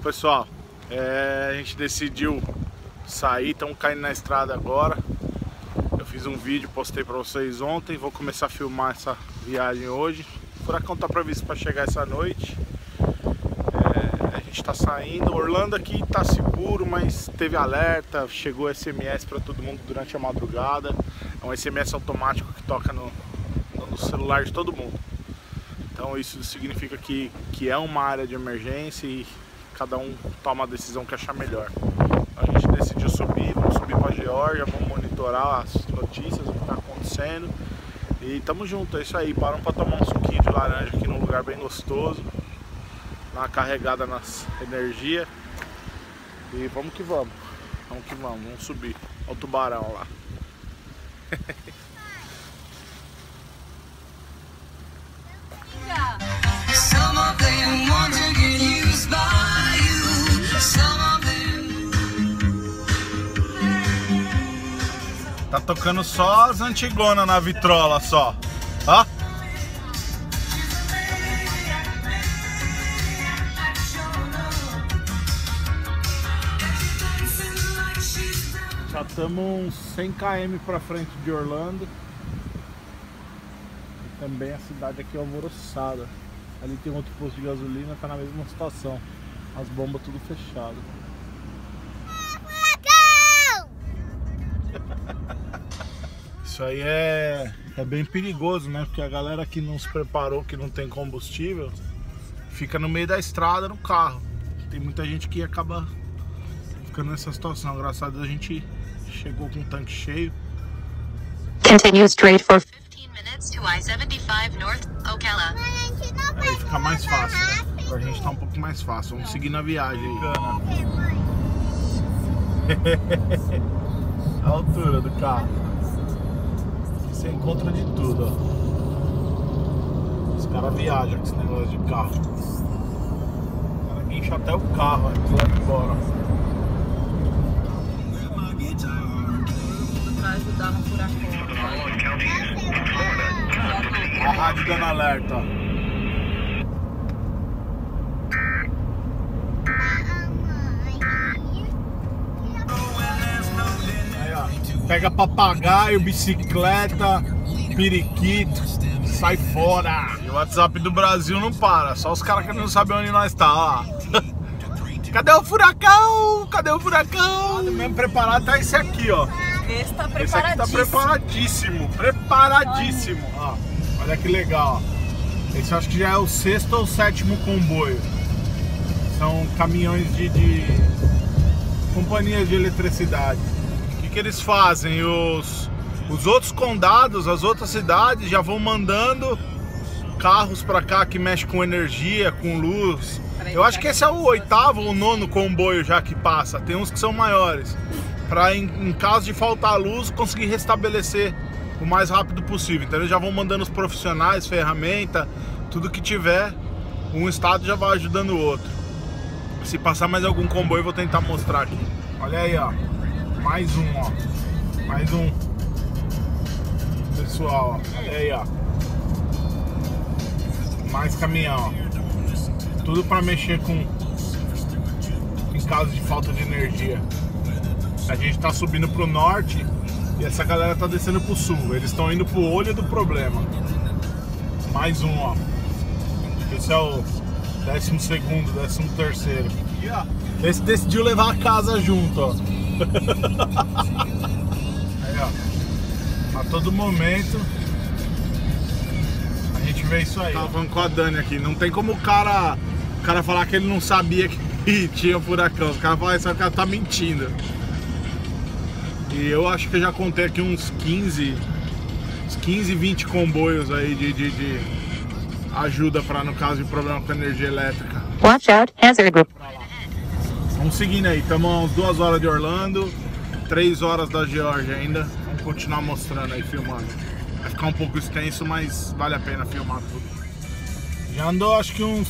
Pessoal, a gente decidiu sair, estamos caindo na estrada agora. Eu fiz um vídeo, postei para vocês ontem, vou começar a filmar essa viagem hoje. O furacão está previsto para chegar essa noite. A gente está saindo, Orlando aqui está seguro, mas teve alerta, chegou SMS para todo mundo durante a madrugada. É um SMS automático que toca no celular de todo mundo. Então isso significa que é uma área de emergência e cada um toma a decisão que achar melhor. A gente decidiu subir, vamos subir para a Geórgia, vamos monitorar as notícias, o que está acontecendo. E tamo junto, é isso aí. Paramos para tomar um suquinho de laranja aqui num lugar bem gostoso, dar uma carregada nas energias. E vamos que vamos, vamos subir. Olha o tubarão lá. Tá tocando só as antigonas na vitrola só, ó. Já estamos uns 100 km pra frente de Orlando. E também a cidade aqui é alvoroçada. Ali tem outro posto de gasolina, tá na mesma situação. As bombas tudo fechado. Isso aí é bem perigoso, né? Porque a galera que não se preparou, que não tem combustível, fica no meio da estrada no carro. Tem muita gente que acaba ficando nessa situação. Graças a Deus a gente chegou com o tanque cheio. Continue straight for 15 minutes to I-75 North Ocala. Aí fica mais fácil, né? Pra gente tá um pouco mais fácil. Vamos seguir na viagem aí. A altura do carro. Você encontra de tudo, ó. Os caras viajam com esse negócio de carro. O cara guincha até o carro aqui lá de fora. Pra ajudar no furacão. A rádio dando alerta, ó. Pega papagaio, bicicleta, periquito, sai fora. E o WhatsApp do Brasil não para, só os caras que não sabem onde nós tá, ó. Cadê o furacão? Cadê o furacão? Mesmo preparado tá esse aqui, ó. Esse tá Esse aqui tá preparadíssimo, preparadíssimo. Ó, olha que legal, ó. Esse eu acho que já é o 6º ou 7º comboio. São caminhões de companhias de eletricidade. Que eles fazem? Os outros condados, as outras cidades já vão mandando carros pra cá que mexe com energia, com luz. Eu acho que esse é o 8º ou 9º comboio já que passa. Tem uns que são maiores, pra em caso de faltar luz conseguir restabelecer o mais rápido possível. Então eles já vão mandando os profissionais, ferramenta, tudo que tiver. Um estado já vai ajudando o outro. Se passar mais algum comboio eu vou tentar mostrar aqui. Olha aí, ó. Mais um, ó. Mais um. Pessoal, ó. Olha aí, ó. Mais caminhão, ó. Tudo pra mexer com em caso de falta de energia. A gente tá subindo pro norte e essa galera tá descendo pro sul. Eles estão indo pro olho do problema. Mais um, ó. Esse é o 12º, 13º. Esse decidiu levar a casa junto, ó. Aí, ó, a todo momento a gente vê isso aí. Tava falando com a Dani aqui, não tem como o cara falar que ele não sabia que tinha furacão. Os caras falam, esse cara tá mentindo. E eu acho que eu já contei aqui uns 15, 20 comboios aí de ajuda para no caso de problema com energia elétrica. Watch out, hazard group. Vamos seguindo aí, estamos a umas 2 horas de Orlando, 3 horas da Geórgia ainda. Vamos continuar mostrando aí, filmando. Vai ficar um pouco extenso, mas vale a pena filmar tudo. Já andou acho que uns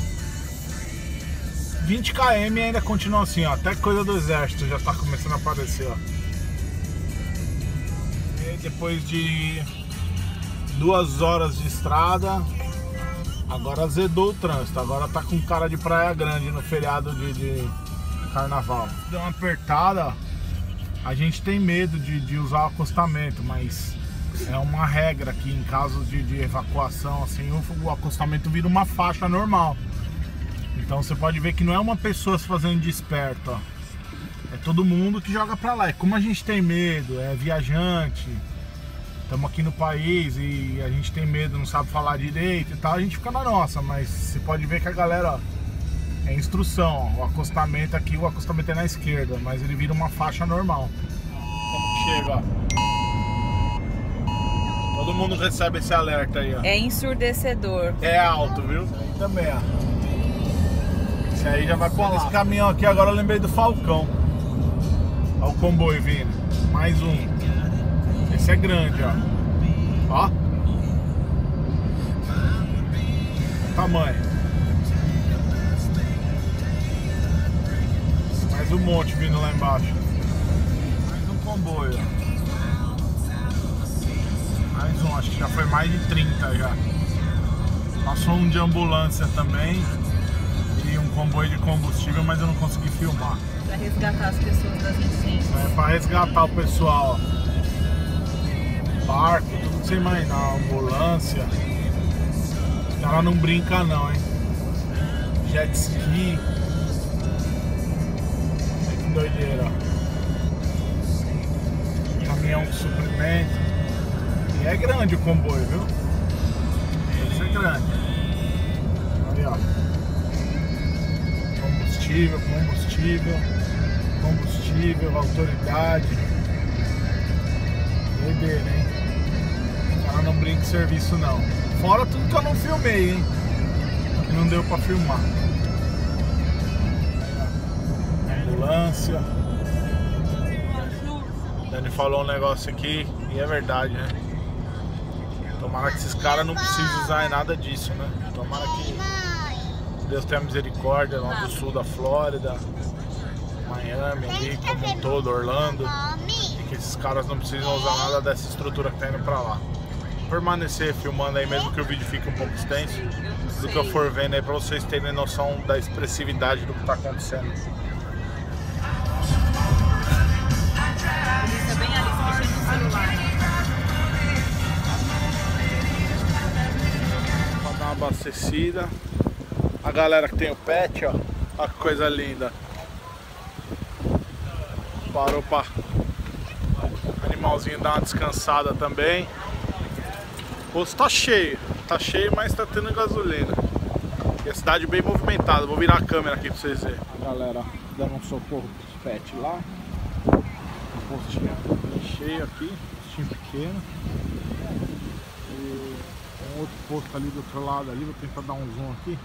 20 km e ainda continua assim, ó. Até coisa do exército já tá começando a aparecer, ó. E aí, depois de 2 horas de estrada, Agora azedou o trânsito, agora tá com cara de Praia Grande no feriado de carnaval. Deu uma apertada, a gente tem medo de usar o acostamento, mas é uma regra aqui em caso de evacuação, assim, o acostamento vira uma faixa normal. Então você pode ver que não é uma pessoa se fazendo de esperto, ó. É todo mundo que joga pra lá. E como a gente tem medo, é viajante, estamos aqui no país e a gente tem medo, não sabe falar direito e tal, a gente fica na nossa. Mas você pode ver que a galera, ó, é instrução, ó, o acostamento aqui, o acostamento é na esquerda, mas ele vira uma faixa normal. Como que chega, ó. Todo mundo recebe esse alerta aí, ó. É ensurdecedor. É alto, viu? Aí também, ó. Esse aí já vai colar. Esse caminhão aqui agora eu lembrei do Falcão. Olha o comboio vindo. Mais um. Esse é grande, ó. Ó. O tamanho. Mais um monte vindo lá embaixo. Mais um comboio, ó. Mais um, acho que já foi mais de 30 já. Passou um de ambulância também e um comboio de combustível, mas eu não consegui filmar. Pra resgatar as pessoas das incêndios. É pra resgatar o pessoal, ó. Barco, tudo que você imaginar, ambulância. Os caras não brincam não, hein. Jet ski. Olha que doideira, ó. Caminhão de suprimento. E é grande o comboio, viu? Esse é grande. Olha, ó. Combustível, autoridade. Doideira, hein? O cara não brinca de serviço, não. Fora tudo que eu não filmei, hein? Que não deu pra filmar. Ambulância. Dani falou um negócio aqui e é verdade, né? Tomara que esses caras não precisem usar nada disso, né? Tomara que Deus tenha misericórdia lá do sul da Flórida, Miami, ali como um todo, Orlando. E que esses caras não precisam usar nada dessa estrutura que tá indo pra lá. Permanecer filmando aí, mesmo que o vídeo fique um pouco extenso, do que eu for vendo aí, pra vocês terem noção da expressividade do que tá acontecendo. Polícia bem ali, se mexendo no celular. Pra dar uma abastecida. A galera que tem o pet, ó. Olha que coisa linda. Parou pra animalzinho dar uma descansada também. O posto tá cheio, mas tá tendo gasolina. E a cidade bem movimentada. Vou virar a câmera aqui pra vocês verem. A galera dando um socorro pros pets lá. Um postinho bem cheio aqui, postinho pequeno. E um outro posto ali do outro lado ali, vou tentar dar um zoom aqui.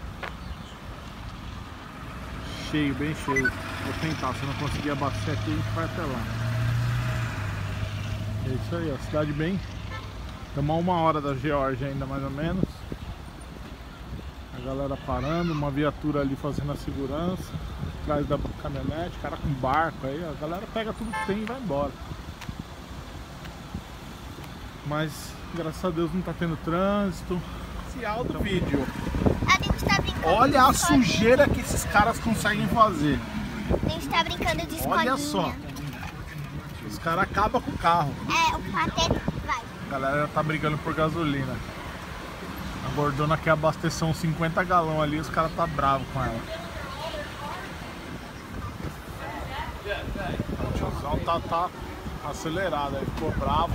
Cheio, bem cheio. Vou tentar, se não conseguir abastecer aqui, a gente vai até lá. É isso aí, ó, cidade bem. Estamos a 1 hora da Geórgia ainda, mais ou menos. A galera parando, uma viatura ali fazendo a segurança. Atrás da caminhonete, cara com barco aí, a galera pega tudo que tem e vai embora. Mas, graças a Deus, não tá tendo trânsito. Inicial do vídeo. A gente tá brincando. Olha a sujeira que esses caras conseguem fazer. A gente tá brincando de escolinha. Olha só. Os caras acabam com o carro. É, o patê vai. A galera tá brigando por gasolina. A gordona quer abastecer uns 50 galões ali, os caras tá bravo com ela. O tiozão tá acelerado aí, ficou bravo.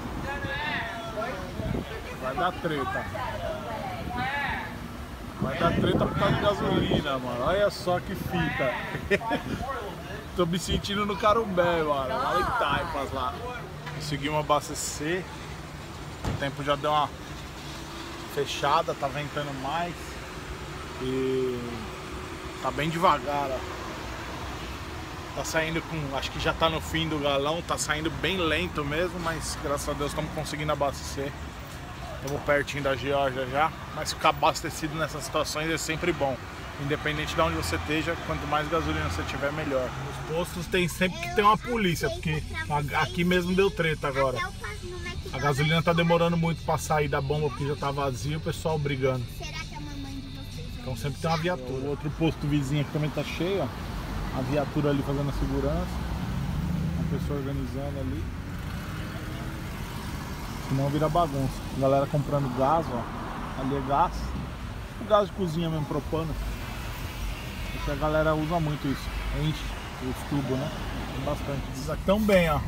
Vai dar treta. Vai dar treta por causa de gasolina, mano. Olha só que fita. Tô me sentindo no Carumbé, mano. Lá em Taipas lá. Conseguimos abastecer. O tempo já deu uma fechada, tá ventando mais. E tá bem devagar, ó. Tá saindo com, acho que já tá no fim do galão, tá saindo bem lento mesmo, mas graças a Deus estamos conseguindo abastecer. Estamos pertinho da Geórgia já, mas ficar abastecido nessas situações é sempre bom. Independente de onde você esteja, quanto mais gasolina você tiver, melhor. Os postos tem sempre que ter uma polícia, porque aqui mesmo deu treta agora. A gasolina tá demorando muito para sair da bomba porque já tá vazio, o pessoal brigando. Então sempre tem uma viatura. O outro posto vizinho aqui também tá cheio, ó. A viatura ali fazendo a segurança. Uma pessoa organizando ali. Senão vira bagunça. A galera comprando gás, ó. Ali é gás. O gás de cozinha mesmo, propano. Porque a galera usa muito isso. Enche os tubos, né? Tem bastante. Esses aqui tão bem, ó.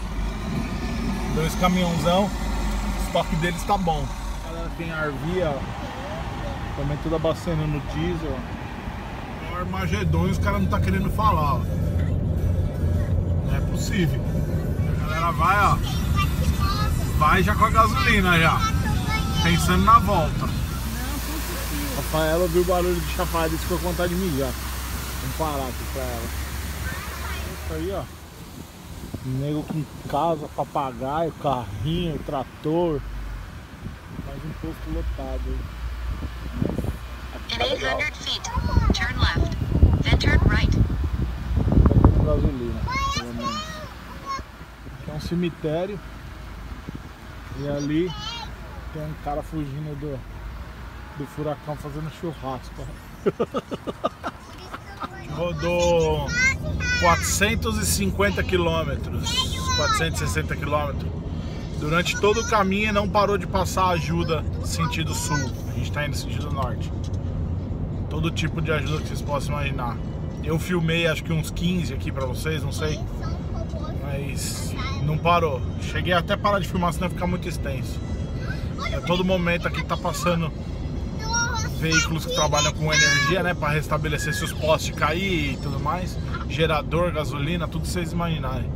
2 caminhãozão. O estoque deles tá bom. A galera tem RV, ó. Também tudo abastecendo no diesel, ó. É o Armagedon e os caras não tá querendo falar, ó. Não é possível. A galera vai, ó. Vai já com a gasolina já. Pensando na volta. Rafaela viu o barulho de chafariz e ficou com vontade de mijar. Vamos parar aqui pra ela. Isso aí, ó. Nego com casa, papagaio, carrinho, trator. Mais um posto lotado aí. In 800 feet, turn left, then turn right. Gasolina, pelo menos. Aqui é um cemitério. E ali tem um cara fugindo do furacão fazendo churrasco. Rodou 450 quilômetros, 460 quilômetros. Durante todo o caminho não parou de passar ajuda sentido sul. A gente está indo sentido norte. Todo tipo de ajuda que vocês possam imaginar. Eu filmei acho que uns 15 aqui pra vocês, não sei. Mas não parou. Cheguei até a parar de filmar, senão ia ficar muito extenso. A todo momento aqui tá passando veículos que trabalham com energia, né? Pra restabelecer se os postes cair e tudo mais. Gerador, gasolina, tudo que vocês imaginarem.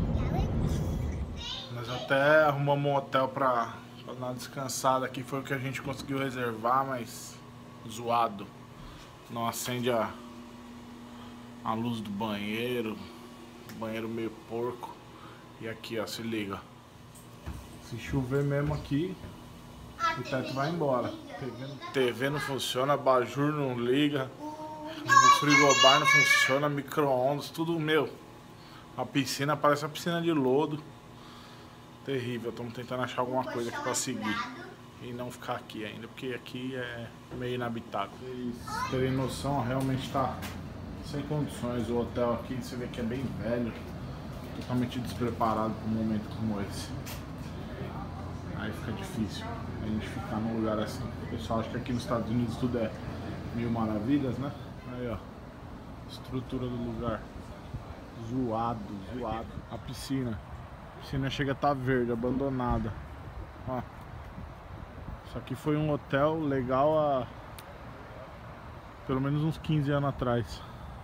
Mas até arrumamos um hotel pra dar uma descansada aqui. Foi o que a gente conseguiu reservar, mas zoado. Não acende a luz do banheiro. Banheiro meio porco. E aqui, ó, se liga. Se chover mesmo aqui, o teto vai embora. TV não funciona, abajur não liga, o frigobar não funciona, micro-ondas, tudo meu. A piscina parece uma piscina de lodo. Terrível, estamos tentando achar alguma coisa aqui pra seguir. E não ficar aqui ainda, porque aqui é meio inabitável. Pra vocês terem noção, realmente tá sem condições. O hotel aqui, você vê que é bem velho. Totalmente despreparado para um momento como esse. Aí fica difícil a gente ficar num lugar assim. O pessoal acha que aqui nos Estados Unidos tudo é mil maravilhas, né? Aí, ó, estrutura do lugar zoado. A piscina chega a estar verde, abandonada. Ó, isso aqui foi um hotel legal há pelo menos uns 15 anos atrás.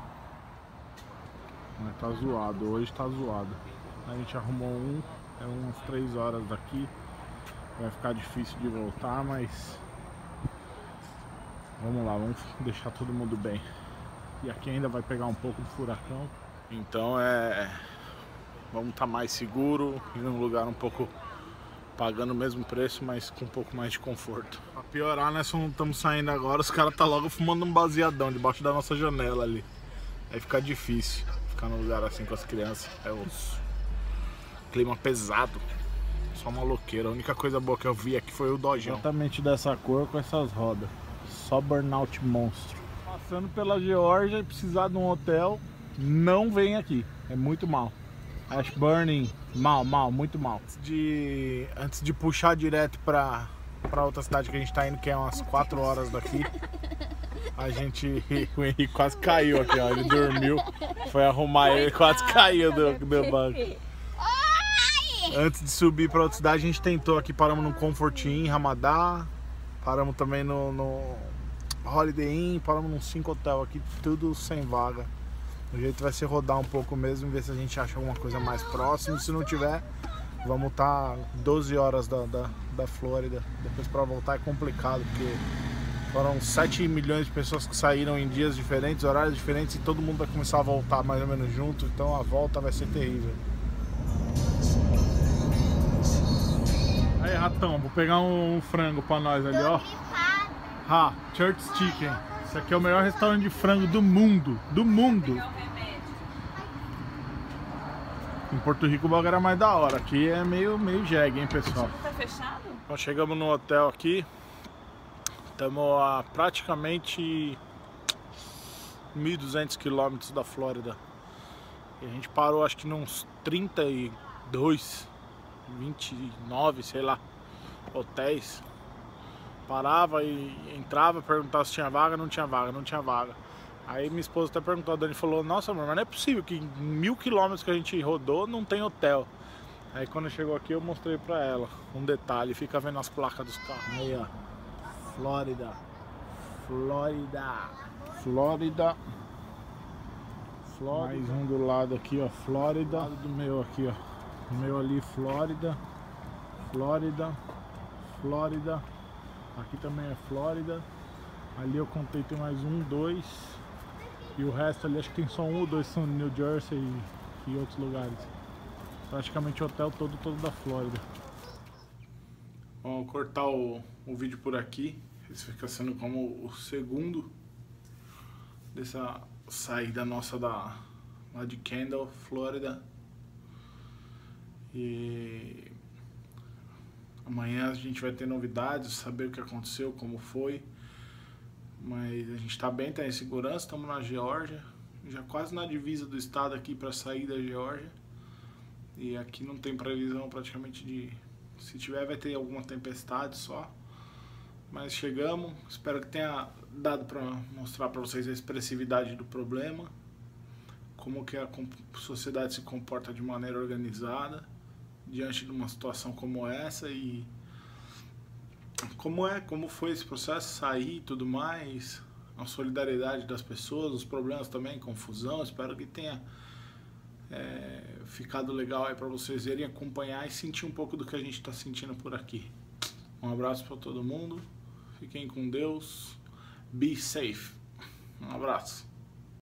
Mas tá zoado, hoje tá zoado. A gente arrumou é umas 3 horas daqui. Vai ficar difícil de voltar, mas vamos lá, vamos deixar todo mundo bem. E aqui ainda vai pegar um pouco do furacão. Então vamos estar mais seguro, ir num lugar um pouco pagando o mesmo preço, mas com um pouco mais de conforto. Pra piorar, nós não estamos saindo agora, os caras tá logo fumando um baseadão debaixo da nossa janela ali. Aí fica difícil ficar num lugar assim com as crianças. É um clima pesado, só maloqueira. A única coisa boa que eu vi aqui foi o Dojão. Exatamente dessa cor com essas rodas. Só burnout monstro. Passando pela Geórgia e precisar de um hotel, não vem aqui. É muito mal. Ashburn, mal, muito mal. Antes de puxar direto pra outra cidade que a gente tá indo, que é umas 4 horas daqui, o Henrique quase caiu aqui, ó. Ele dormiu, foi arrumar ele, quase caiu do banco. Antes de subir pra outra cidade, a gente tentou aqui, paramos no Comfort Inn, Ramadá, paramos também no Holiday Inn, paramos num 5 hotel aqui, tudo sem vaga. O jeito vai ser rodar um pouco mesmo, ver se a gente acha alguma coisa mais próxima. Se não tiver, vamos estar 12 horas da Flórida. Depois para voltar é complicado, porque foram 7 milhões de pessoas que saíram em dias diferentes, horários diferentes, e todo mundo vai começar a voltar mais ou menos junto. Então a volta vai ser terrível. Aí, ratão, vou pegar um frango pra nós ali, ó. Church Chicken. Esse aqui é o melhor restaurante de frango do mundo. Do mundo. Em Porto Rico o bagulho era mais da hora. Aqui é meio jegue, hein, pessoal. Tá fechado? Então chegamos no hotel aqui. Estamos a praticamente 1.200 quilômetros da Flórida. E a gente parou acho que nos 32, 29, sei lá, hotéis. Parava e entrava, perguntava se tinha vaga, não tinha vaga, não tinha vaga. Aí minha esposa até perguntou, a Dani falou, nossa amor, mas não é possível que em 1.000 quilômetros que a gente rodou não tem hotel. Aí quando chegou aqui eu mostrei pra ela um detalhe, fica vendo as placas dos carros. Aí ó, Flórida, Flórida, Flórida, Flórida. Mais um do lado aqui ó, Flórida. Do lado do meu aqui ó, o meu ali Flórida, Flórida, Flórida. Aqui também é Flórida. Ali eu contei tem mais 1, 2. E o resto ali acho que tem só 1 ou 2 são New Jersey e outros lugares. Praticamente o hotel todo da Flórida. Vamos cortar o vídeo por aqui. Esse fica sendo como o segundo dessa saída nossa lá de Kendall, Flórida. E amanhã a gente vai ter novidades, saber o que aconteceu, como foi. Mas a gente tá bem, tá em segurança, estamos na Geórgia, já quase na divisa do estado aqui para sair da Geórgia. E aqui não tem previsão praticamente de... Se tiver vai ter alguma tempestade só. Mas chegamos, espero que tenha dado para mostrar para vocês a expressividade do problema. Como que a sociedade se comporta de maneira organizada diante de uma situação como essa e como foi esse processo, sair e tudo mais, a solidariedade das pessoas, os problemas também, confusão. Espero que tenha ficado legal aí para vocês verem, acompanhar e sentir um pouco do que a gente está sentindo por aqui. Um abraço para todo mundo, fiquem com Deus, be safe, um abraço.